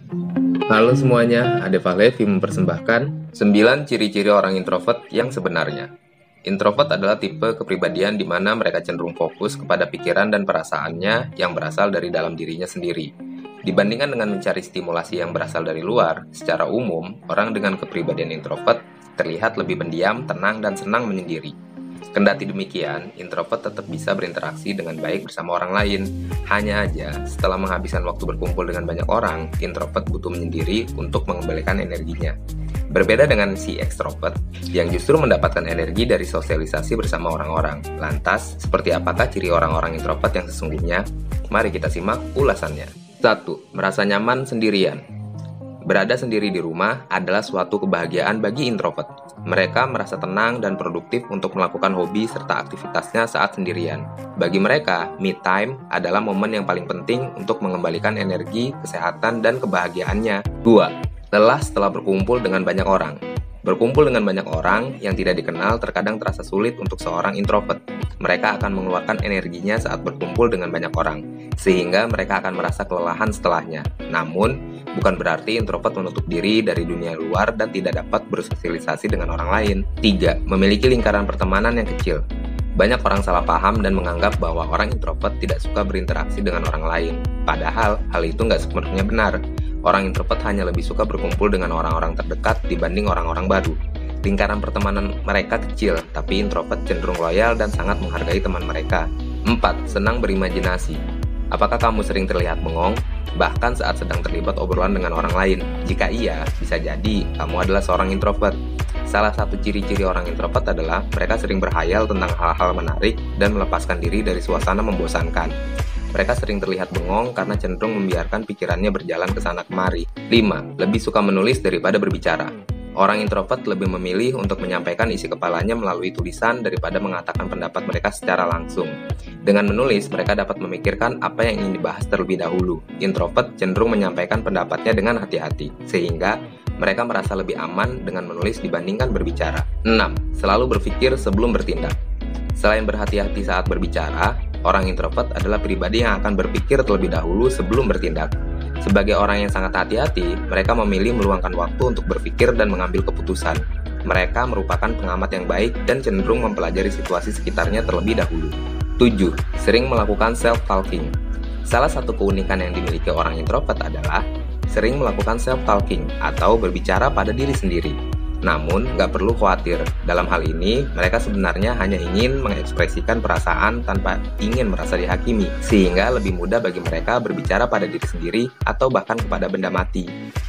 Halo semuanya, Adeva Levi mempersembahkan 9 ciri-ciri orang introvert yang sebenarnya. Introvert adalah tipe kepribadian di mana mereka cenderung fokus kepada pikiran dan perasaannya yang berasal dari dalam dirinya sendiri. Dibandingkan dengan mencari stimulasi yang berasal dari luar, secara umum, orang dengan kepribadian introvert terlihat lebih pendiam, tenang, dan senang menyendiri. Kendati demikian, introvert tetap bisa berinteraksi dengan baik bersama orang lain. Hanya aja, setelah menghabiskan waktu berkumpul dengan banyak orang, introvert butuh menyendiri untuk mengembalikan energinya. Berbeda dengan si ekstrovert, yang justru mendapatkan energi dari sosialisasi bersama orang-orang. Lantas, seperti apakah ciri orang-orang introvert yang sesungguhnya? Mari kita simak ulasannya. 1. Merasa nyaman sendirian. Berada sendiri di rumah adalah suatu kebahagiaan bagi introvert. Mereka merasa tenang dan produktif untuk melakukan hobi serta aktivitasnya saat sendirian. Bagi mereka, me time adalah momen yang paling penting untuk mengembalikan energi, kesehatan, dan kebahagiaannya. 2. Lelah setelah berkumpul dengan banyak orang. Berkumpul dengan banyak orang yang tidak dikenal terkadang terasa sulit untuk seorang introvert. Mereka akan mengeluarkan energinya saat berkumpul dengan banyak orang, sehingga mereka akan merasa kelelahan setelahnya. Namun, bukan berarti introvert menutup diri dari dunia luar dan tidak dapat bersosialisasi dengan orang lain. 3. Memiliki lingkaran pertemanan yang kecil. Banyak orang salah paham dan menganggap bahwa orang introvert tidak suka berinteraksi dengan orang lain. Padahal, hal itu nggak sepenuhnya benar. Orang introvert hanya lebih suka berkumpul dengan orang-orang terdekat dibanding orang-orang baru. Lingkaran pertemanan mereka kecil, tapi introvert cenderung loyal dan sangat menghargai teman mereka. 4. Senang berimajinasi. Apakah kamu sering terlihat bengong, bahkan saat sedang terlibat obrolan dengan orang lain? Jika iya, bisa jadi kamu adalah seorang introvert. Salah satu ciri-ciri orang introvert adalah mereka sering berhayal tentang hal-hal menarik dan melepaskan diri dari suasana membosankan. Mereka sering terlihat bengong karena cenderung membiarkan pikirannya berjalan ke sana kemari. 5. Lebih suka menulis daripada berbicara. Orang introvert lebih memilih untuk menyampaikan isi kepalanya melalui tulisan daripada mengatakan pendapat mereka secara langsung. Dengan menulis, mereka dapat memikirkan apa yang ingin dibahas terlebih dahulu. Introvert cenderung menyampaikan pendapatnya dengan hati-hati, sehingga mereka merasa lebih aman dengan menulis dibandingkan berbicara. 6. Selalu berpikir sebelum bertindak. Selain berhati-hati saat berbicara, orang introvert adalah pribadi yang akan berpikir terlebih dahulu sebelum bertindak. Sebagai orang yang sangat hati-hati, mereka memilih meluangkan waktu untuk berpikir dan mengambil keputusan. Mereka merupakan pengamat yang baik dan cenderung mempelajari situasi sekitarnya terlebih dahulu. 7. Sering melakukan self-talking. Salah satu keunikan yang dimiliki orang introvert adalah sering melakukan self-talking atau berbicara pada diri sendiri. Namun, nggak perlu khawatir. Dalam hal ini, mereka sebenarnya hanya ingin mengekspresikan perasaan tanpa ingin merasa dihakimi, sehingga lebih mudah bagi mereka berbicara pada diri sendiri atau bahkan kepada benda mati.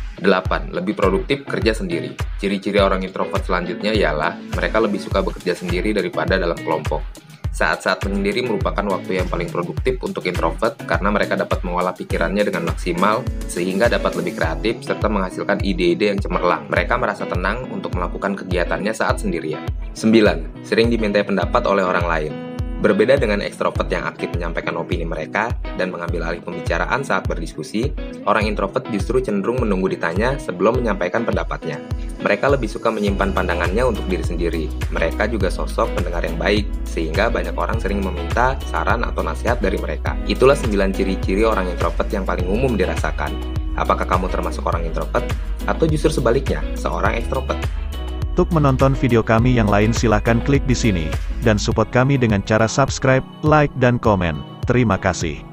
8. Lebih produktif kerja sendiri. Ciri-ciri orang introvert selanjutnya ialah mereka lebih suka bekerja sendiri daripada dalam kelompok. Saat-saat menyendiri merupakan waktu yang paling produktif untuk introvert karena mereka dapat mengolah pikirannya dengan maksimal sehingga dapat lebih kreatif serta menghasilkan ide-ide yang cemerlang. Mereka merasa tenang untuk melakukan kegiatannya saat sendirian. 9. Sering dimintai pendapat oleh orang lain. Berbeda dengan ekstrovert yang aktif menyampaikan opini mereka dan mengambil alih pembicaraan saat berdiskusi, orang introvert justru cenderung menunggu ditanya sebelum menyampaikan pendapatnya. Mereka lebih suka menyimpan pandangannya untuk diri sendiri. Mereka juga sosok pendengar yang baik, sehingga banyak orang sering meminta saran atau nasihat dari mereka. Itulah 9 ciri-ciri orang introvert yang paling umum dirasakan. Apakah kamu termasuk orang introvert? Atau justru sebaliknya, seorang ekstrovert? Untuk menonton video kami yang lain silahkan klik di sini, dan support kami dengan cara subscribe, like dan komen. Terima kasih.